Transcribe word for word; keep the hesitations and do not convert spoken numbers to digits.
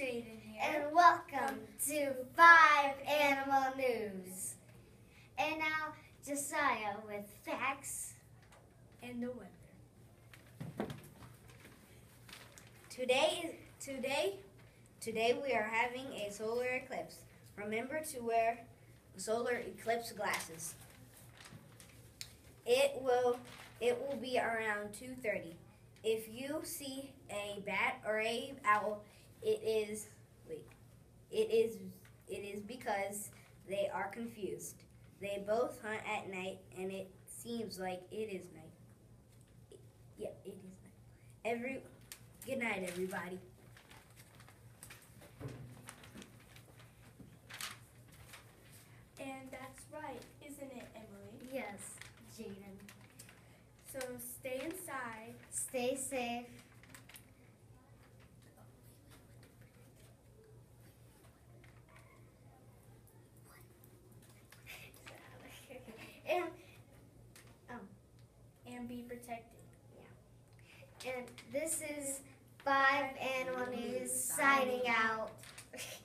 Jaden here. And welcome to Five Animal News. And now Josiah with facts and the weather. Today is today today we are having a solar eclipse. Remember to wear solar eclipse glasses. It will it will be around two thirty. If you see a bat or a owl, it is wait. It is it is because they are confused. They both hunt at night, and it seems like it is night. It, yeah, it is night. Every good night, everybody. And that's right, isn't it, Emily? Yes, Jaden. So stay inside. Stay safe. and oh, And be protected. and this is Five Animal News signing out.